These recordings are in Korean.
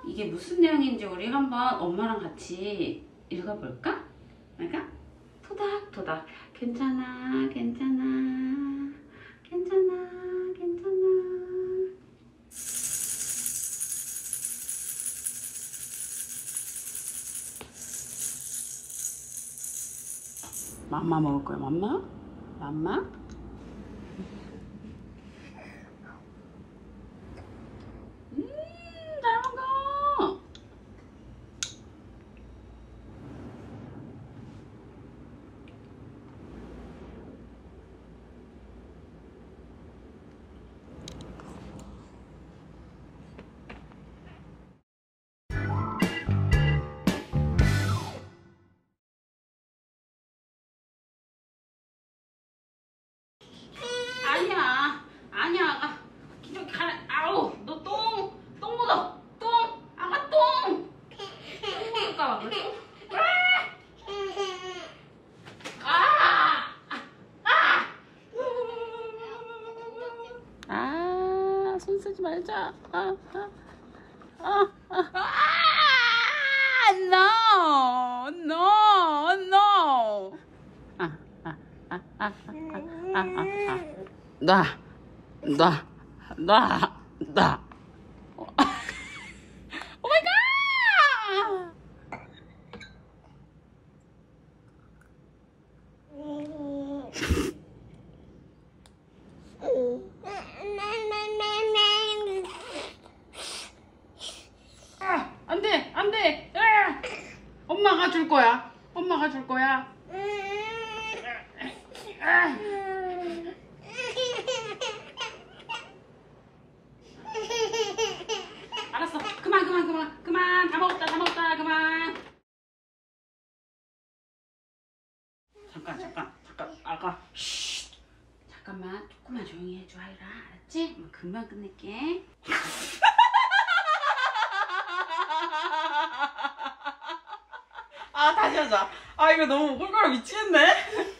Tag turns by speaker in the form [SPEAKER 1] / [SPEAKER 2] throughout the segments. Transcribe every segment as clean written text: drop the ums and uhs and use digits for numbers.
[SPEAKER 1] 이게 무슨 내용인지 우리 한번 엄마랑 같이 읽어볼까? 내가 토닥토닥 괜찮아 괜찮아 괜찮아 괜찮아. 맘마 먹을 거야. 맘마? 맘마? 잘 먹어. 아니야, 아니야. 아, 저기 가라. 아우, 너 똥 묻어. 똥, 아가 똥. 똥 묻을까 봐 그래. 아, 손 쓰지 말자. no, no, no. 놔. 오 마이 갓! 안 돼, 안 돼. 엄마가 줄 거야. 엄마가 줄 거야. 알았어. 그만. 다 먹었다. 그만. 잠깐. 아가. 쉿. 잠깐만. 조금만 조용히 해줘, 하이라. 알았지? 금방 끝낼게. 아, 다시 하자. 아, 이거 너무 꼴꼴 미치겠네.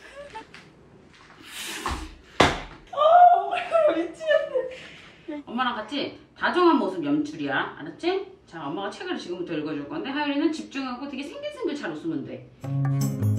[SPEAKER 1] 미치겠네. 엄마랑 같이 다정한 모습 연출이야. 알았지? 자, 엄마가 책을 지금부터 읽어줄 건데 하율이는 집중하고 되게 생글생글 잘 웃으면 돼.